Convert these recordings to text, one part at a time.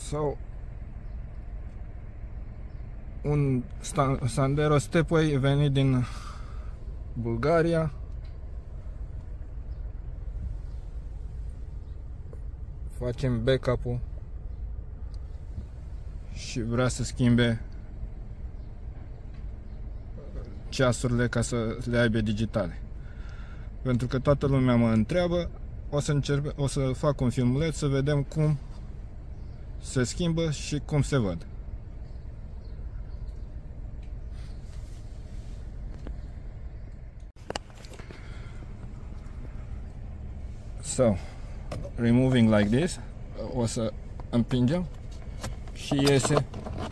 sau un Sandero Stepway venit din Bulgaria. Facem backup-ul și vrea să schimbe ceasurile ca să le aibă digitale. Pentru că toată lumea mă întreabă, o să fac un filmuleț să vedem cum se schimbă și cum se văd. So, removing like this, o să împingem și iese.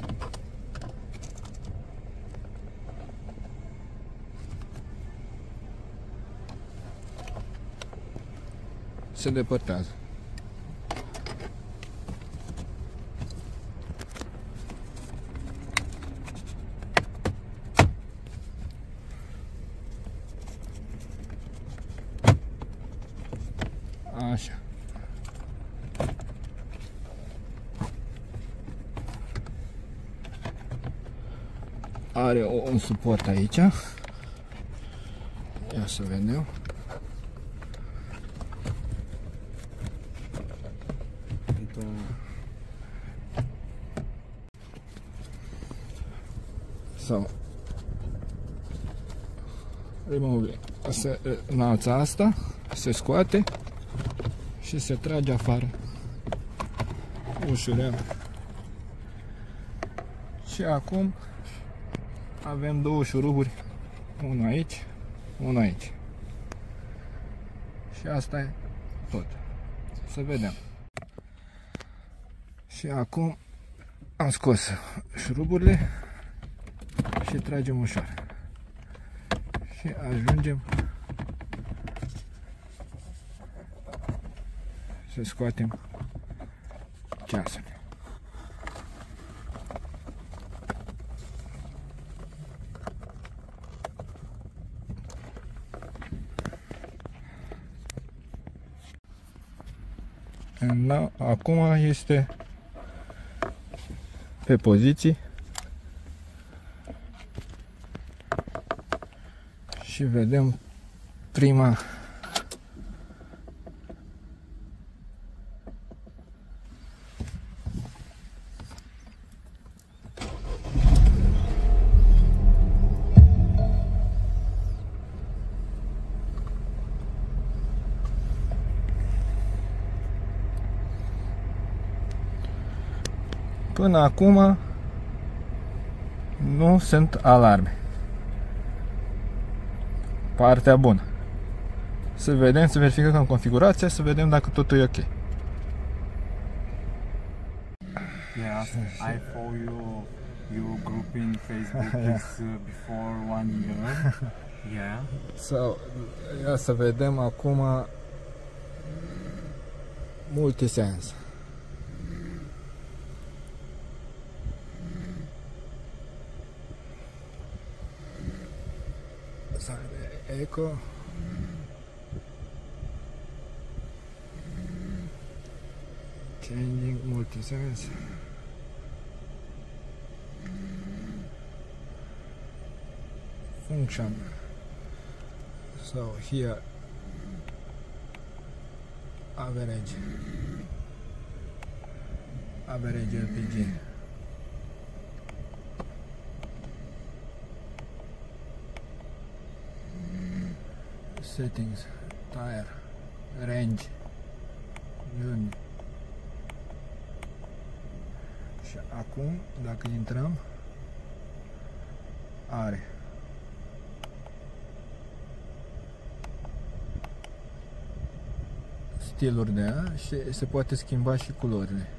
Se depărtează. Așa. Are un suport aici. Ia să vedem. So, remove. Se înalță asta, se scoate și se trage afară. Ușurel. Și acum avem două șuruburi, unul aici, unul aici. Și asta e tot. Să vedem. Și acum am scos șuruburile și tragem ușor. Și ajungem să scoatem ceasul. Acum este pe poziții și vedem prima Până acum nu sunt alarme. Partea bună. Să vedem, să verificăm configurația, să vedem dacă totul e ok. Yeah, I follow your group in Facebook before 1 year. Yeah. So, ia să vedem acum Multisense. Eco. Changing Multisense. Function. So here average LPG. Settings, tire, range, unit. Și acum, dacă intrăm, are stiluri de aer și se poate schimba și culorile.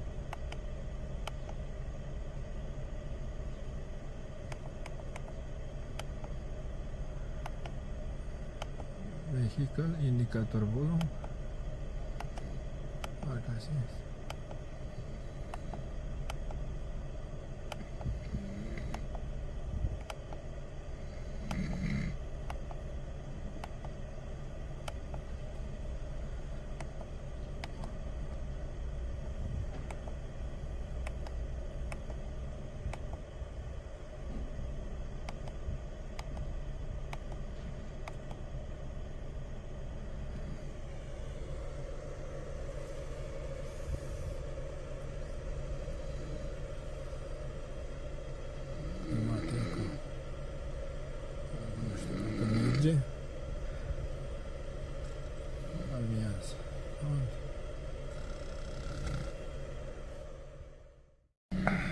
Vehicle, indicator volume, park assist.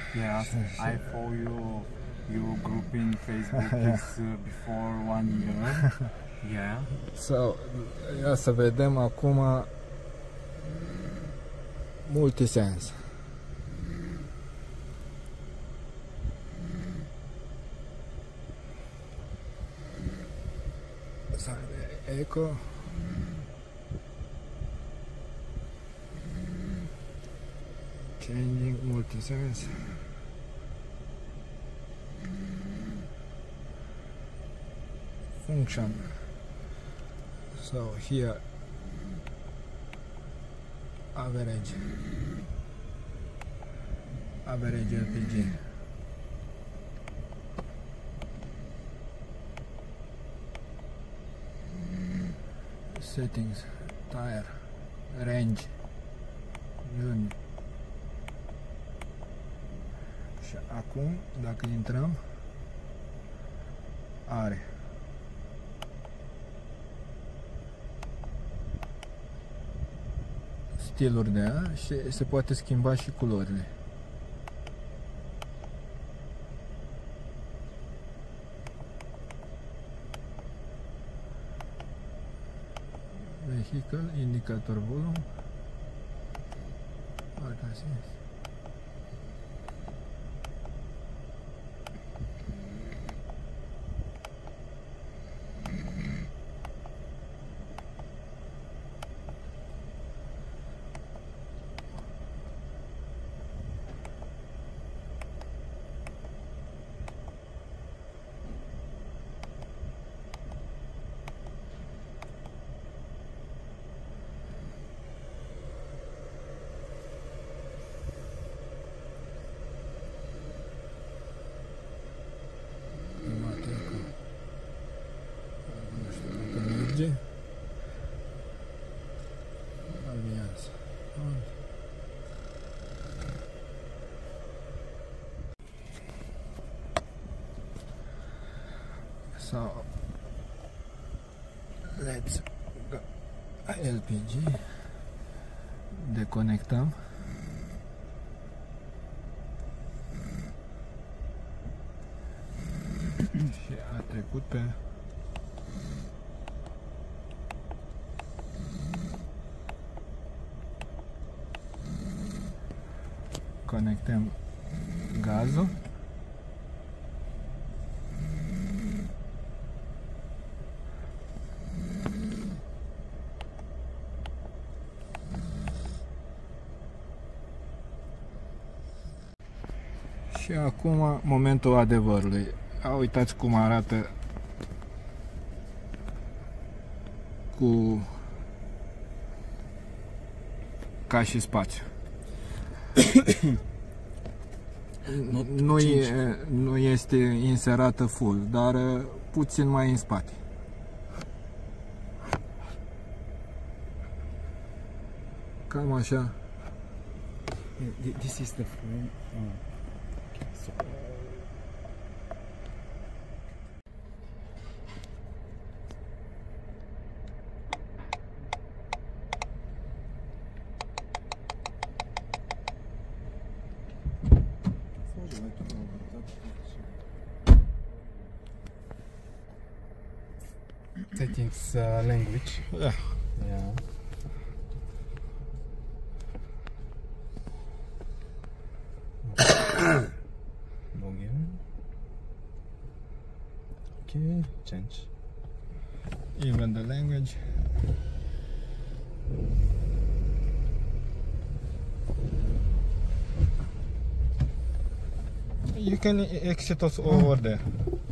Yeah, I follow your group in Facebook before 1 year. Yeah. So, ia să vedem acum Multisense. Eco. Changing Multisense. Function. So here average LPG. Settings, tire, range, unit. Și acum, dacă intrăm, are stiluri de aia și se poate schimba și culorile. Vehicle, indicator volum, park assist. Aliança. So let's go. LPG. Deconectăm. Și a trecut pe conectăm gazul. Și acum momentul adevărului. Uitați cum arată cu ca și spațiu. Nu este inserată full, dar puțin mai în spate. Cam așa. This is the frame. So. Settings language. Yeah. Yeah. Login. Okay, change. Even the language. You can exit us over there.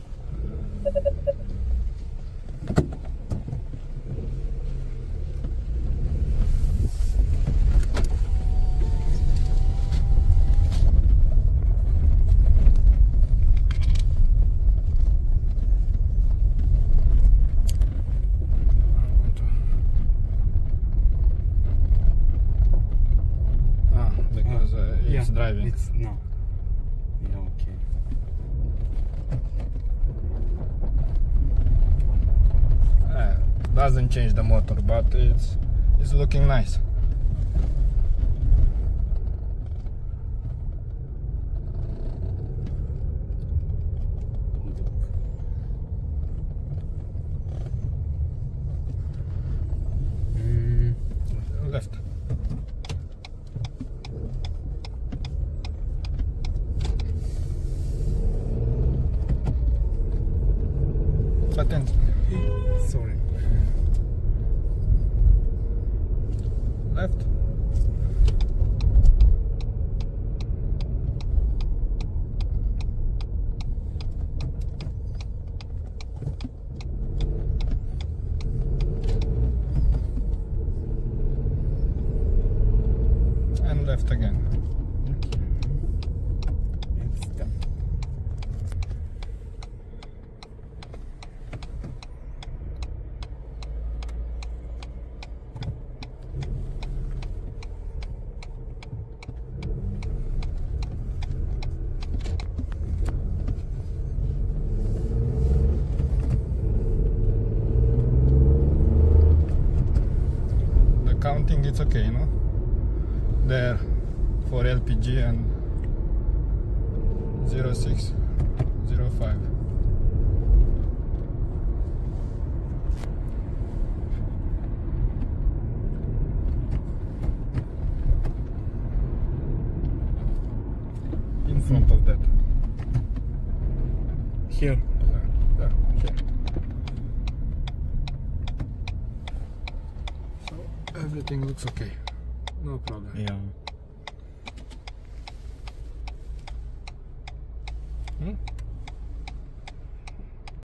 It's driving. It's no. Yeah, okay. Doesn't change the motor, but it's looking nice. attention. Sorry. Left. And left again. It's done. The counting it's okay, no? There for LPG and 0605. In front of that. Here. There, here. So everything looks okay. No problem. Yeah. Hmm?